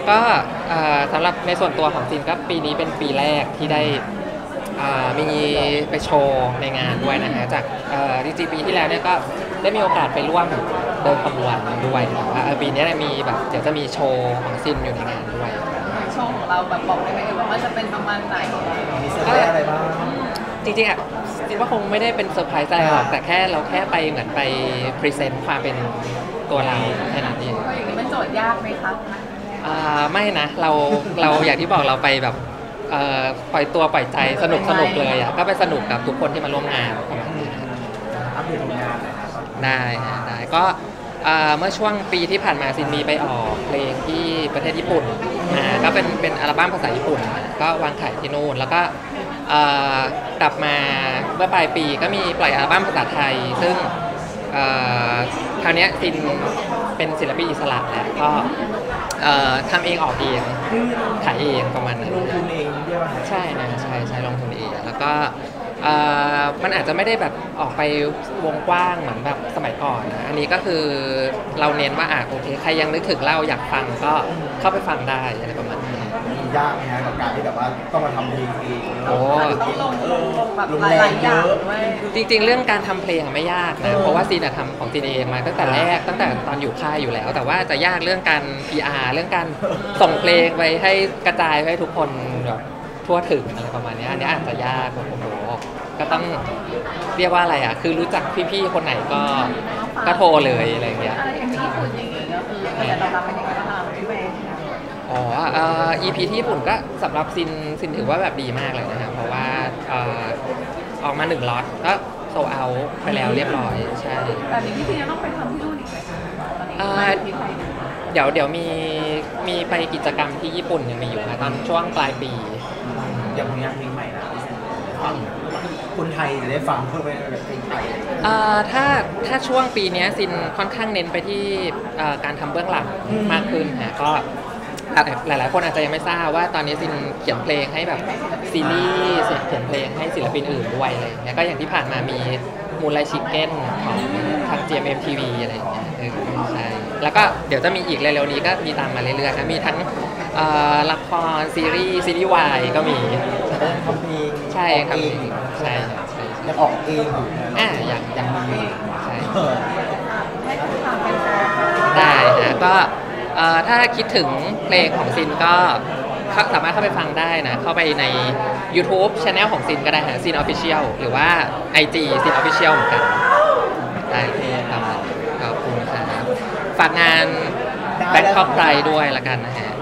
ก็สำหรับในส่วนตัวของซินก็ปีนี้เป็นปีแรกที่ได้มีไปโชว์ในงานด้วยนะฮะจากจริงๆปีที่แล้วเนี่ยก็ได้มีโอกาสไปร่วมเดินขบวนด้วยปีนี้มีแบบเดี๋ยวจะมีโชว์ของซินอยู่ในงานด้วยโชว์ของเราแบบบอกได้ไหมว่าจะเป็นประมาณไหนมีเซอร์ไพรส์อะไรบ้างจริงๆซินว่าคงไม่ได้เป็นเซอร์ไพรส์อะไรหรอกแต่แค่เราแค่ไปเหมือนไปพรีเซนต์ความเป็นตัวเราแค่นั้นเองก็อย่างนี้มันโจทย์ยากไหมครับไม่นะเราอย่างที่บอกเราไปแบบปล่อยตัวปล่อยใจสนุกเลยอ่ะก็ไปสนุกกับทุกคนที่มาร่วมงานประมาณนี้อัปเดตงานเลยครับได้ก็เมื่อช่วงปีที่ผ่านมาซินมีไปออกเพลงที่ประเทศญี่ปุ่นก็เป็นอัลบั้มภาษาญี่ปุ่นก็วางขายที่นู่นแล้วก็กลับมาเมื่อปลายปีก็มีปล่อยอัลบั้มภาษาไทยซึ่งคราวนี้ซินเป็นศิลปินอิสระแล้วก็ทำเองออกเองขายเองประมาณนั้นลงทุนเองด้วยใช่นะใช่ลงทุนเองแล้วก็มันอาจจะไม่ได้แบบออกไปวงกว้างเหมือนแบบสมัยก่อนนะอันนี้ก็คือเราเน้นว่าโอเคใครยังนึกถึงเราอยากฟังก็เข้าไปฟังได้อะไรประมาณนี้ยากนะกับการที่แบบว่าต้องมาทำเพลงเองต้องลงแบบหลายอย่างจริงๆเรื่องการทำเพลงไม่ยากนะเพราะว่าซีนทำของซีนเองมาตั้งแต่แรกตั้งแต่ตอนอยู่ค่ายอยู่แล้วแต่ว่าจะยากเรื่องการ PR เรื่องการส่งเพลงไปให้กระจายให้ทุกคนแบบทั่วถึงอะไรประมาณนี้อันนี้อาจจะยากโอ้โหก็ต้องเรียกว่าอะไรคือรู้จักพี่ๆคนไหนก็โทรเลยอะไรอย่างเงี้ยอย่างที่ญี่ปุ่นอย่างงี้ก็คือแต่เรารับเป็นยังไงบ้างพี่เมย์ EP ที่ญี่ปุ่นก็สำหรับซินถือว่าแบบดีมากเลยนะครับเพราะว่าออกมา1ล็อตก็โซเอาไปแล้วเรียบร้อยใช่แต่จริงๆยังต้องไปทำที่นู่นอีกไหมตอนนี้เดี๋ยวมีไปกิจกรรมที่ญี่ปุ่นยังมีอยู่นะตอนช่วงปลายปีอย่างเพลงใหม่นะฟังคนไทยจะได้ฟังเพื่อเป็นเพลงไทยถ้าช่วงปีนี้ซินค่อนข้างเน้นไปที่การทำเบื้องหลังมากขึ้นนะก็หลายๆคนอาจจะยังไม่ทราบว่าตอนนี้ซินเขียนเพลงให้แบบซีรีส์เขียนเพลงให้ศิลปินอื่นด้วยอะไรอย่างเงี้ยก็อย่างที่ผ่านมามีมูนไลท์ชิคเก้นของทาง GMMTV อะไรอย่างเงี้ยใช่แล้วก็เดี๋ยวจะมีอีกเร็วๆนี้ก็มีตามมาเรื่อยๆนะมีทั้งละครซีรีส์วายก็มีทำเพลงใช่ครับใช่ยังออกเองอยู่ยังมีใช่ให้ทุกทางเป็นแฟนได้นะก็ถ้าคิดถึงเพลงของซินก็สามารถเข้าไปฟังได้นะเข้าไปใน YouTube Channel ของซินก็ได้ฮะซิน Official หรือว่า IG ซิน Official เหมือนกันได้ครับขอบคุณครับฝากงาน Bangkok Pride ด้วยละกันนะฮะ